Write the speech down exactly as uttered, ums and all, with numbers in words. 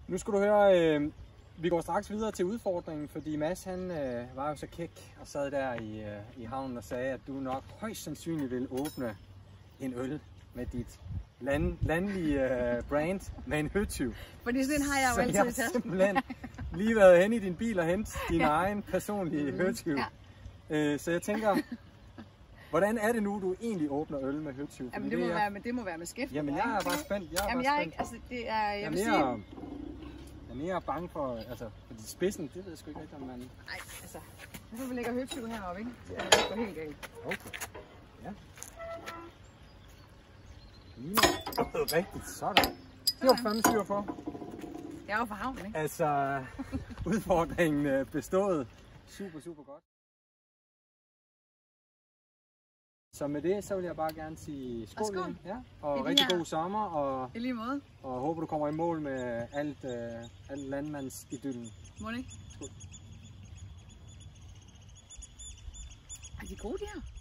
Nu skal du høre, øh, vi går straks videre til udfordringen, fordi Mads han øh, var jo så kæk og sad der i, øh, i havnen og sagde, at du nok højst sandsynligt vil åbne en øl med dit land, landlige øh, brand med en høtyv. Fordi sådan har jeg jo altid i tasken. Så jeg har simpelthen lige været hen i din bil og hentet din ja. egen personlige mm, høtyv. Ja. Øh, så jeg tænker, hvordan er det nu, du egentlig åbner øl med høtyv? Jamen det må, jeg... være med, det må være med skift. Jamen jeg er bare spændt. Jeg er, Jamen, bare jeg er spændt. ikke, altså det er, jeg, jeg vil er sige... mere, Jeg er mere bange for, altså, fordi spidsen, det ved jeg sgu ikke rigtig, om man... Nej, altså, nu vi lægger høtyv heroppe, ikke? Så det er helt galt. Okay, ja. Ligner rigtigt, sådan. Det var fandme styr på. Jeg er jo fra havnen, ikke? Altså, udfordringen bestået. Super, super godt. Så med det, så vil jeg bare gerne sige skål. Og skål. Ja, og rigtig her... god sommer, og, i lige måde. Og håber, du kommer i mål med alt, uh, alt landmandsidyllen. Må det ikke? Skål. Er de gode, de her?